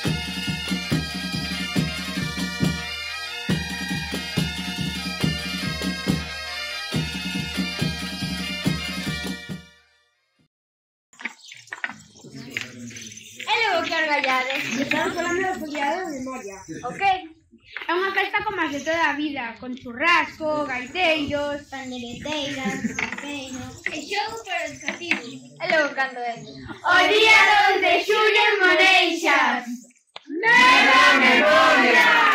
Estamos falando da foliada de memoria. Ok. É unha festa como as de toda a vida, con churrasco, gaiteiros, pandereteiras, cafeiros e xogo para os cativos. E logo cando é? O día 2 de xullo en Moneixas. ¡Viva Memoria!